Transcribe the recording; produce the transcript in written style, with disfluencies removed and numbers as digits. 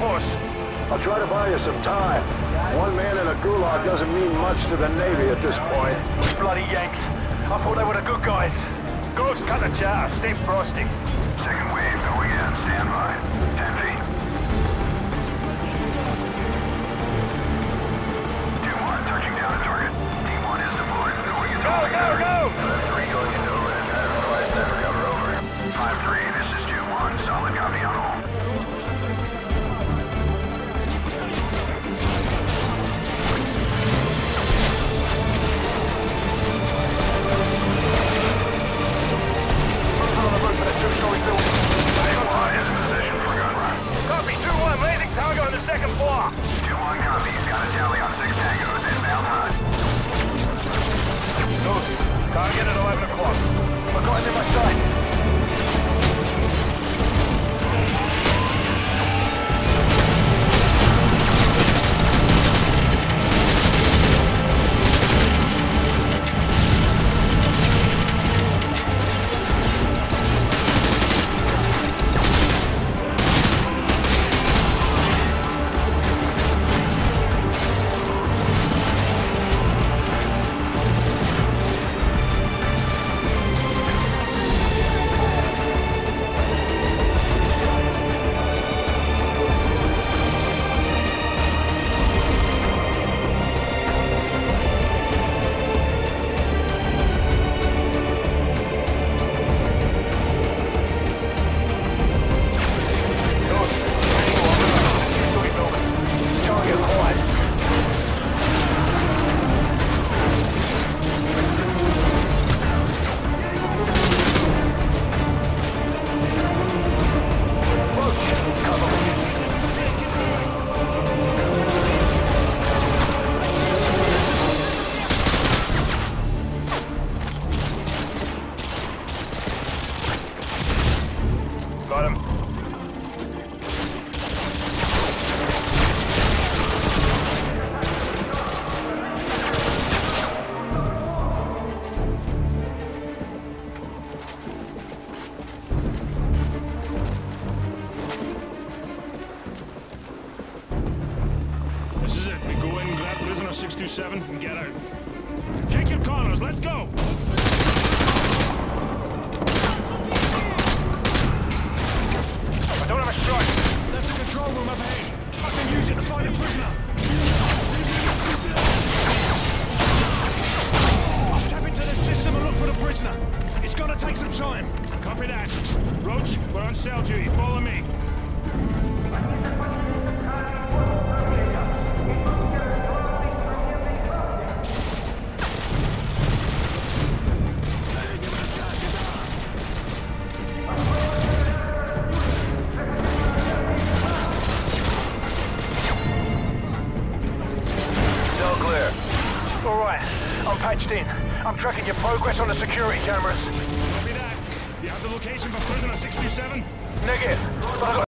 close. I'll try to buy you some time. One man in a gulag doesn't mean much to the Navy at this point. Bloody Yanks. I thought they were the good guys. Ghost, cut the chatter. Stay frosty. Second wave going in. Stand by. 10 feet. 2-1 touching down at target. T1 is deployed. Going into Go! 3 going into overhead pattern. Flight center cover over. 5-3. This is 2-1. Solid copy on all. Copy, 2-1, landing target on the second floor. 2-1 copies. Got a tally on 6 tangos. Inbound hot. Ghost, target at 11 o'clock. We're going in my sights. Got him. This is it. We go in, grab prisoner 627, and get out. Check your corners. Let's go. I don't have a shot. That's the control room up ahead. I can use it to find a prisoner. Tap into the system and look for the prisoner. It's gonna take some time. Copy that. Roach, we're on cell duty. Follow me. All right, I'm patched in. I'm tracking your progress on the security cameras. Copy that. You have the location for prisoner 627? Negative. But I got